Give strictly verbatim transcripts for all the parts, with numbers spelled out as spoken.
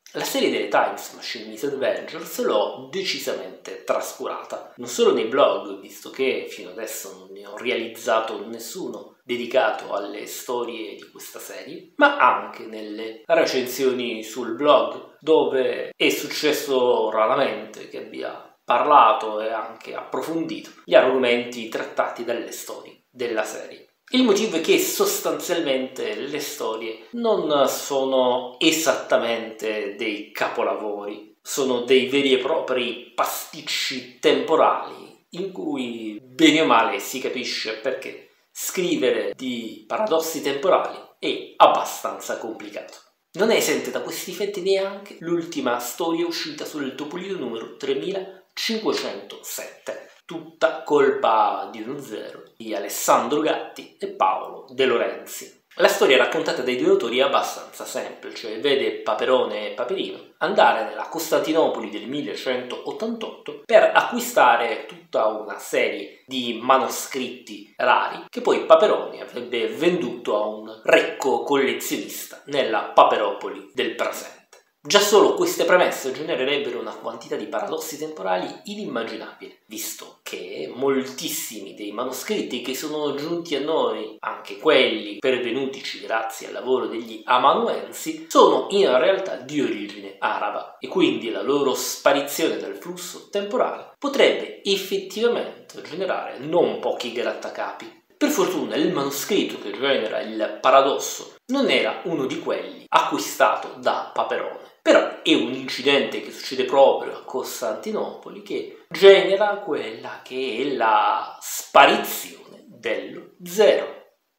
La serie delle Times Machine Misadventures l'ho decisamente trascurata, non solo nei blog, visto che fino adesso non ne ho realizzato nessuno dedicato alle storie di questa serie, ma anche nelle recensioni sul blog, dove è successo raramente che abbia parlato e anche approfondito gli argomenti trattati dalle storie della serie. Il motivo è che sostanzialmente le storie non sono esattamente dei capolavori, sono dei veri e propri pasticci temporali in cui bene o male si capisce perché scrivere di paradossi temporali è abbastanza complicato. Non è esente da questi difetti neanche l'ultima storia uscita sul Topolino numero tremilacinquecentosette. Tutta colpa di uno zero di Alessandro Gatti e Paolo De Lorenzi. La storia raccontata dai due autori è abbastanza semplice, vede Paperone e Paperino andare nella Costantinopoli del millecentottantotto per acquistare tutta una serie di manoscritti rari che poi Paperone avrebbe venduto a un ricco collezionista nella Paperopoli del presente. Già solo queste premesse genererebbero una quantità di paradossi temporali inimmaginabile, visto che moltissimi dei manoscritti che sono giunti a noi, anche quelli pervenutici grazie al lavoro degli amanuensi, sono in realtà di origine araba e quindi la loro sparizione dal flusso temporale potrebbe effettivamente generare non pochi grattacapi. Per fortuna il manoscritto che genera il paradosso non era uno di quelli acquistato da Paperone, però è un incidente che succede proprio a Costantinopoli che genera quella che è la sparizione dello zero.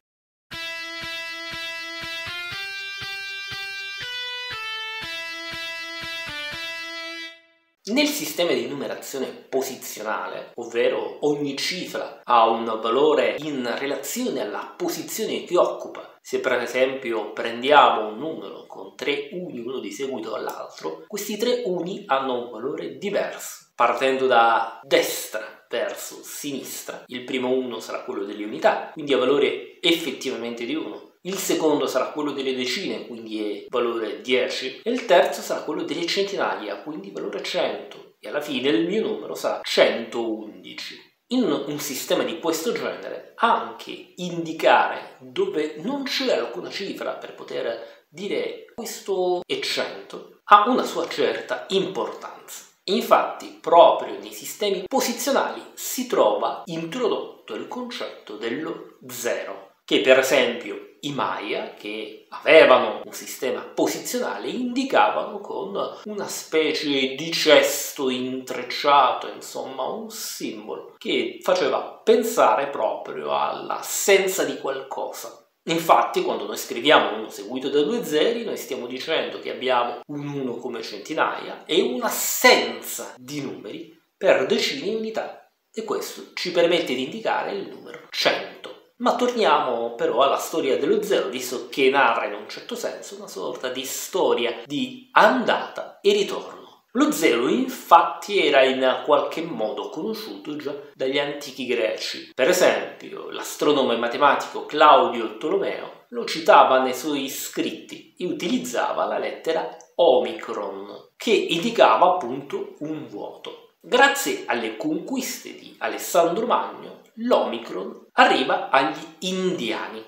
Nel sistema di numerazione posizionale, ovvero ogni cifra ha un valore in relazione alla posizione che occupa, se per esempio prendiamo un numero con tre uni uno di seguito all'altro, questi tre uni hanno un valore diverso. Partendo da destra verso sinistra, il primo uno sarà quello delle unità, quindi ha valore effettivamente di uno. Il secondo sarà quello delle decine, quindi è valore dieci, e il terzo sarà quello delle centinaia, quindi valore cento, e alla fine il mio numero sarà centoundici. In un sistema di questo genere, anche indicare dove non c'è alcuna cifra per poter dire questo è cento ha una sua certa importanza. Infatti, proprio nei sistemi posizionali si trova introdotto il concetto dello zero, che per esempio i Maya, che avevano un sistema posizionale, indicavano con una specie di cesto intrecciato, insomma un simbolo che faceva pensare proprio all'assenza di qualcosa. Infatti, quando noi scriviamo uno seguito da due zeri, noi stiamo dicendo che abbiamo un uno come centinaia e un'assenza di numeri per decine e unità, e questo ci permette di indicare il numero cento. Ma torniamo però alla storia dello zero, visto che narra in un certo senso una sorta di storia di andata e ritorno. Lo zero infatti era in qualche modo conosciuto già dagli antichi greci. Per esempio, l'astronomo e matematico Claudio Tolomeo lo citava nei suoi scritti e utilizzava la lettera Omicron, che indicava appunto un vuoto. Grazie alle conquiste di Alessandro Magno, l'Omicron arriva agli indiani.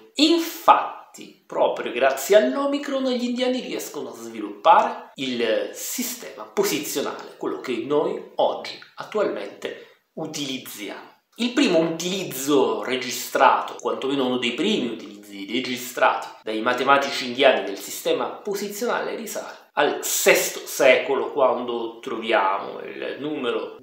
Infatti, proprio grazie all'Omicron gli indiani riescono a sviluppare il sistema posizionale, quello che noi oggi attualmente utilizziamo. Il primo utilizzo registrato, quantomeno uno dei primi utilizzi registrati dai matematici indiani del sistema posizionale, risale al sesto secolo, quando troviamo il numero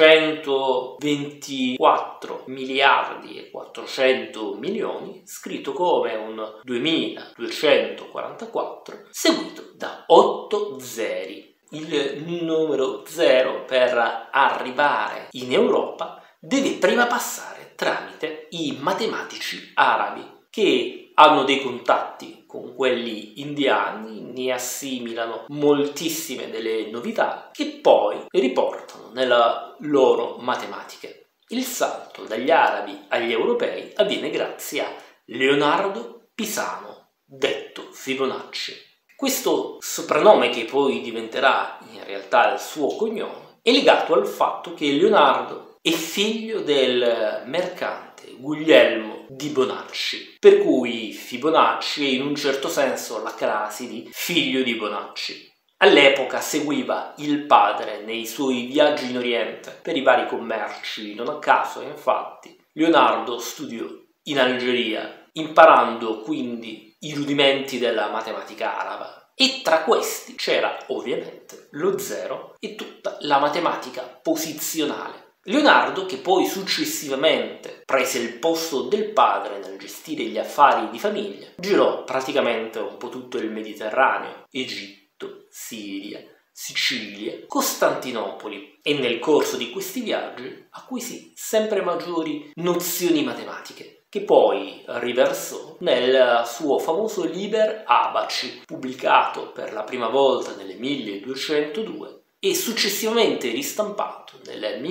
duecentoventiquattro miliardi e quattrocento milioni, scritto come un duemiladuecentoquarantaquattro, seguito da otto zeri. Il numero zero, per arrivare in Europa, deve prima passare tramite i matematici arabi, che hanno dei contatti con quelli indiani, ne assimilano moltissime delle novità che poi riportano nella loro matematica. Il salto dagli arabi agli europei avviene grazie a Leonardo Pisano, detto Fibonacci. Questo soprannome, che poi diventerà in realtà il suo cognome, è legato al fatto che Leonardo è figlio del mercante Guglielmo di Bonacci, per cui Fibonacci è in un certo senso la crasi di figlio di Bonacci. All'epoca seguiva il padre nei suoi viaggi in Oriente per i vari commerci, non a caso infatti Leonardo studiò in Algeria, imparando quindi i rudimenti della matematica araba, e tra questi c'era ovviamente lo zero e tutta la matematica posizionale. Leonardo, che poi successivamente prese il posto del padre nel gestire gli affari di famiglia, girò praticamente un po' tutto il Mediterraneo, Egitto, Siria, Sicilia, Costantinopoli, e nel corso di questi viaggi acquisì sempre maggiori nozioni matematiche, che poi riversò nel suo famoso Liber Abaci, pubblicato per la prima volta nel milleduecentodue e successivamente ristampato nel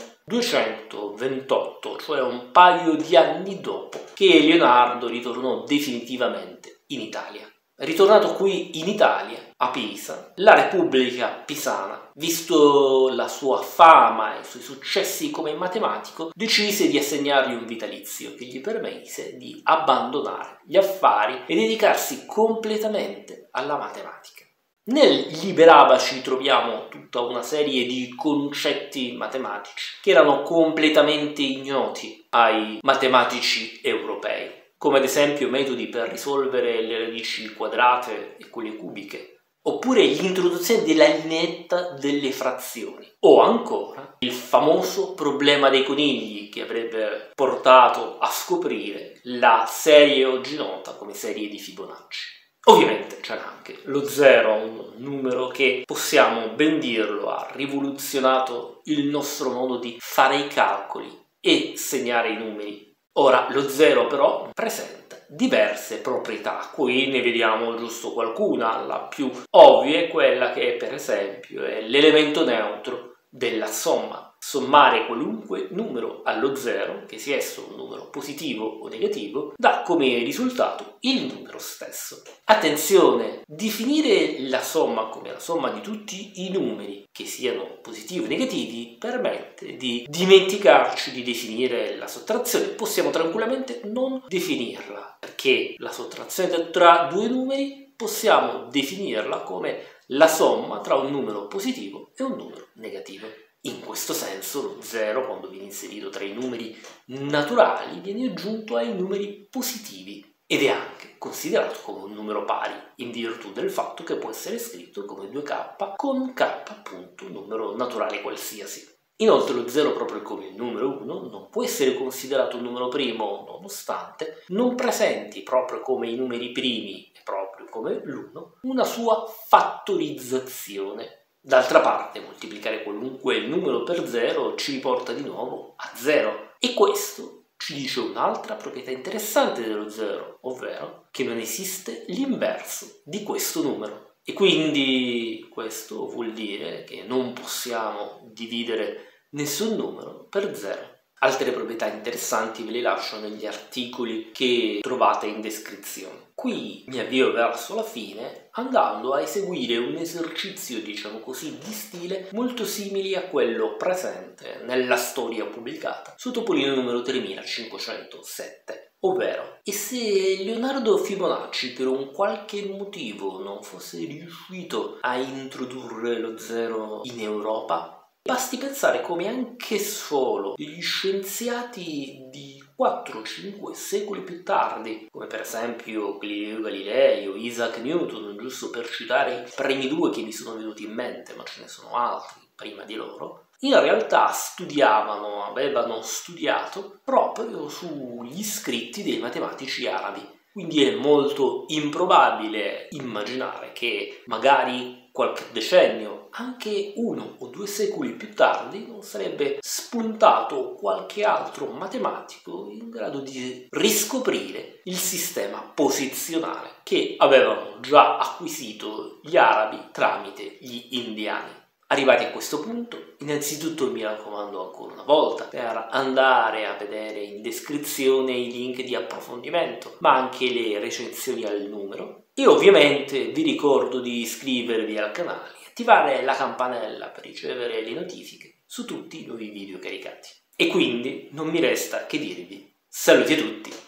milleduecentoventotto, cioè un paio di anni dopo che Leonardo ritornò definitivamente in Italia. Ritornato qui in Italia, a Pisa, la Repubblica Pisana, visto la sua fama e i suoi successi come matematico, decise di assegnargli un vitalizio che gli permise di abbandonare gli affari e dedicarsi completamente alla matematica. Nel Liber Abaci troviamo tutta una serie di concetti matematici che erano completamente ignoti ai matematici europei, come ad esempio metodi per risolvere le radici quadrate e quelle cubiche, oppure l'introduzione della lineetta delle frazioni, o ancora il famoso problema dei conigli, che avrebbe portato a scoprire la serie oggi nota come serie di Fibonacci. Ovviamente c'era anche lo zero, un numero che, possiamo ben dirlo, ha rivoluzionato il nostro modo di fare i calcoli e segnare i numeri. Ora, lo zero però presenta diverse proprietà, qui ne vediamo giusto qualcuna. La più ovvia è quella che, per esempio, è l'elemento neutro della somma. Sommare qualunque numero allo zero, che sia esso un numero positivo o negativo, dà come risultato il numero stesso. Attenzione, definire la somma come la somma di tutti i numeri, che siano positivi o negativi, permette di dimenticarci di definire la sottrazione. Possiamo tranquillamente non definirla, perché la sottrazione tra due numeri possiamo definirla come la somma tra un numero positivo e un numero negativo. In questo senso lo zero, quando viene inserito tra i numeri naturali, viene aggiunto ai numeri positivi ed è anche considerato come un numero pari, in virtù del fatto che può essere scritto come due k con k appunto un numero naturale qualsiasi. Inoltre lo zero, proprio come il numero uno, non può essere considerato un numero primo nonostante non presenti, proprio come i numeri primi e proprio come l'uno, una sua fattorizzazione. D'altra parte, moltiplicare qualunque numero per zero ci riporta di nuovo a zero. E questo ci dice un'altra proprietà interessante dello zero, ovvero che non esiste l'inverso di questo numero. E quindi questo vuol dire che non possiamo dividere nessun numero per zero. Altre proprietà interessanti ve le lascio negli articoli che trovate in descrizione. Qui mi avvio verso la fine andando a eseguire un esercizio, diciamo così, di stile molto simile a quello presente nella storia pubblicata su Topolino numero tremilacinquecentosette. Ovvero, e se Leonardo Fibonacci per un qualche motivo non fosse riuscito a introdurre lo zero in Europa? Basti pensare come anche solo gli scienziati di quattro cinque secoli più tardi, come per esempio Galileo Galilei o Isaac Newton, giusto per citare i primi due che mi sono venuti in mente, ma ce ne sono altri prima di loro, in realtà studiavano, avevano studiato proprio sugli scritti dei matematici arabi. Quindi è molto improbabile immaginare che magari qualche decennio, anche uno o due secoli più tardi, non sarebbe spuntato qualche altro matematico in grado di riscoprire il sistema posizionale che avevano già acquisito gli arabi tramite gli indiani. Arrivati a questo punto, innanzitutto mi raccomando ancora una volta per andare a vedere in descrizione i link di approfondimento, ma anche le recensioni al numero, E ovviamente vi ricordo di iscrivervi al canale e attivare la campanella per ricevere le notifiche su tutti i nuovi video caricati. E quindi non mi resta che dirvi saluti a tutti